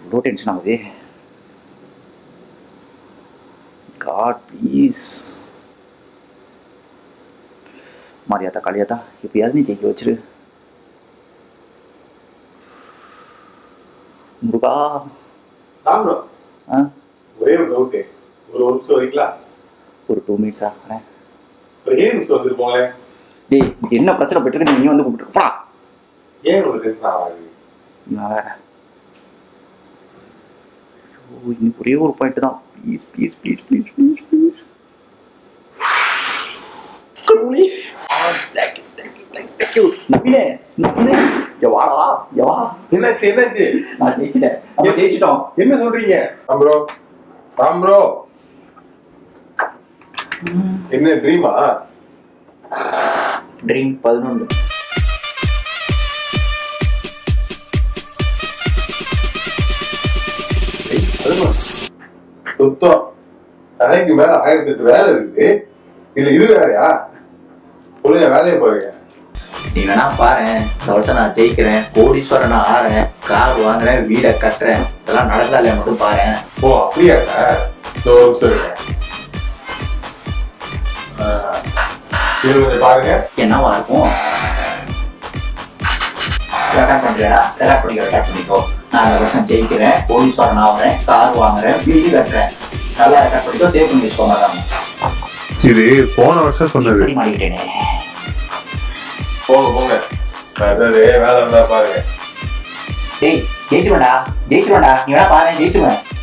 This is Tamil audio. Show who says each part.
Speaker 1: இவ்வளோ டென்ஷன் ஆகுது. காட் ப்ளீஸ் மாரியாத்தா காளியாத்தா எப்படியாவது நீ ஜெயிக்க வச்சிரு. முருகா.
Speaker 2: ஒரே ஒரு டவுட்டு, ஒரு நிமிஷம் வரீங்களா?
Speaker 1: ஒரு 2 மினிட்ஸா?
Speaker 2: ஏன் நிமிஷம் வந்துட்டு போங்களேன்.
Speaker 1: டேய் என்ன பிரச்சனை போயிட்டு நீ வந்து கூப்பிட்டுருப்பா.
Speaker 2: ஏன் ஒரு டென்ஷன் ஆகாது?
Speaker 1: நான் வேற இன்னைக்கு ஒரே ஒரு பாயிண்ட் தான். Please please please please please please.
Speaker 2: என்னாச்சு என்னாச்சு?
Speaker 1: நான் ஜெயிச்சிட்டேன். நம்ம ஜெயிச்சிட்டோம்.
Speaker 2: என்ன சொல்றீங்க? ப்ரோ ப்ரோ என்ன ட்ரீமா?
Speaker 1: ட்ரீம் 11.
Speaker 2: சுத்தம் தலைக்கு மேல 1008 வேலை இருக்கு. இதுல இது வேறையா? ஒழுங்கா வேலையை போறீங்க.
Speaker 1: நீ வேணா பாரு, இந்த வருஷம் நான் ஜெயிக்கிறேன், கோடீஸ்வரன் நான் ஆறேன், கார் வாங்குறேன், வீடை கட்டுறேன், இதெல்லாம் நடந்தா இல்லையா மட்டும் பாரு.
Speaker 2: ஓ அப்படியா சார்? ஒரு நிமிஷம் இருங்க. இது கொஞ்சம் பாருங்க.
Speaker 1: என்னவா இருக்கும்? ரெக்கார்ட் பண்றியா? ரெக்கார்ட் பண்ணிக்கோ. நான் இந்த வருஷம் ஜெயிக்கிறேன், கோடீஸ்வரன் ஆகுறேன், கார் வாங்குறேன், வீடு கட்டுறேன். நல்லா ரெக்கார்ட் பண்ணிக்கோ, சேவ் பண்ணி வச்சுக்கோங்க.
Speaker 2: இது போன வருஷம் சொன்னது.
Speaker 1: மாட்டிக்கிட்டேனே.
Speaker 2: போங்க போங்க, அதாவது வேலை இருந்தா பாருங்க.
Speaker 1: ஜெயிச்சிருவேன்டா, நீ வேணா பாரு, ஜெயிச்சிருவேன்.